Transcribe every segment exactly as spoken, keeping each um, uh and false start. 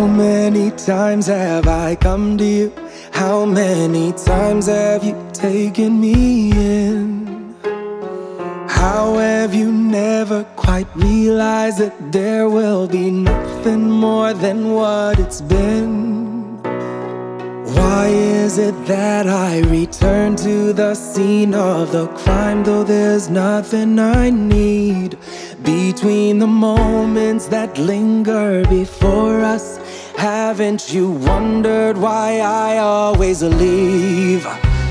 many times have I come to you? How many times have you taken me in? How have you never quite realized that there will be nothing more than what it's been? Why is it that I return to the scene of the crime, though there's nothing I need? Between the moments that linger before us, haven't you wondered why I always leave?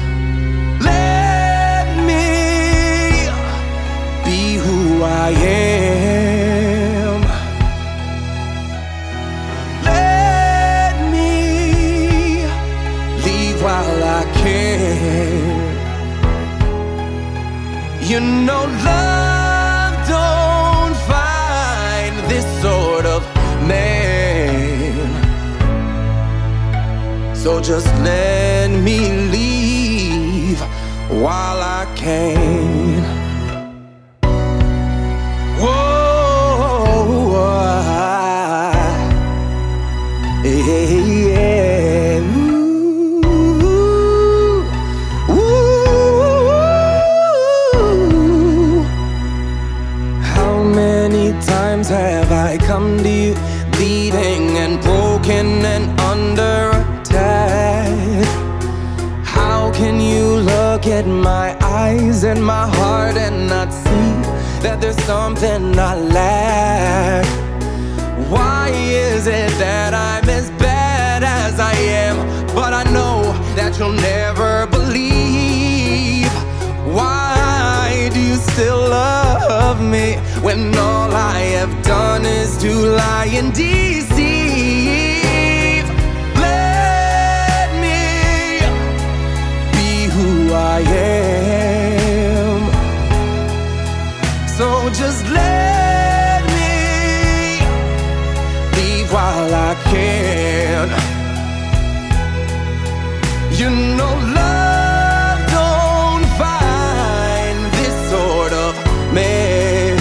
Let me be who I am. Let me leave while I can. You know love don't find this sort of man. So just let me leave while I can. Whoa, yeah, yeah. Ooh, ooh. How many times have I come to you, bleeding and broken and under attack? How can you look at my eyes and my heart and not see that there's something I lack? Why is it that I'm as bad as I am, but I know that you'll never believe? Why do you still love me when all I have done is to lie and deceive? Let me be who I am. So just let me leave while I can. You know love don't find this sort of man.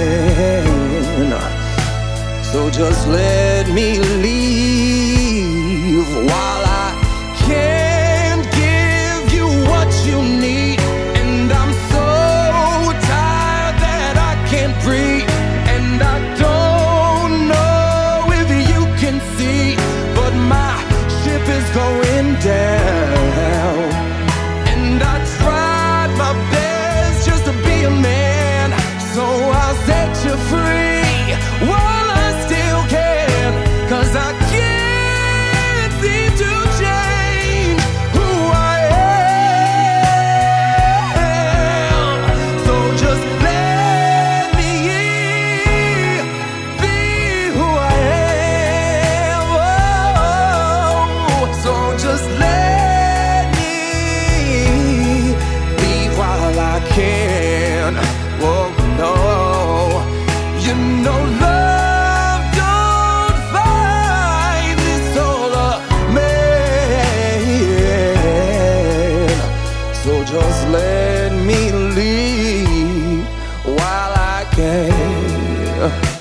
So just let me leave while I can't give you what you need. And I'm so tired that I can't breathe. And I don't know if you can see, but my ship is going down. And I tried my best just to be a man, so I'll set you free while I still can. Cause I can't seem to change who I am. So just let me be who I am. Oh, so just let me be while I can. Oh no, you know love don't find this sort of man. So just let me leave while I can.